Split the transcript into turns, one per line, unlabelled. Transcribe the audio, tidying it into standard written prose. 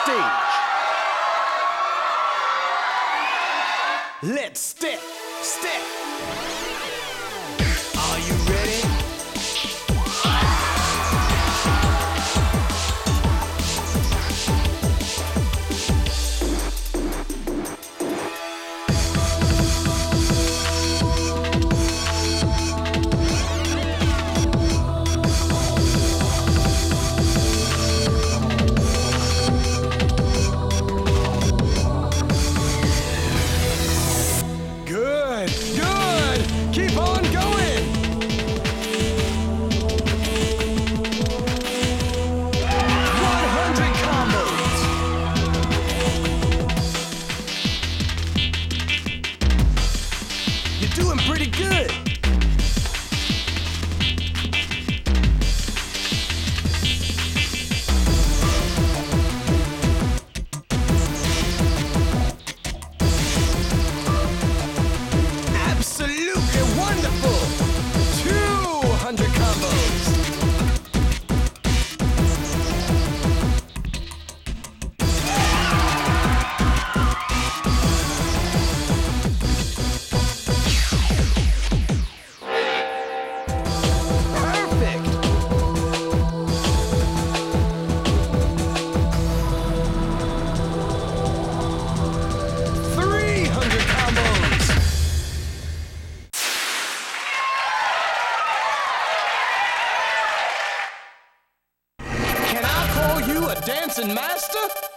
stage. Let's step. Are you ready? Good. Keep on going. 100 combos. You're doing pretty good. Absolutely wonderful! 200 combos! Perfect! 300 combos! Can I call you a dancing master?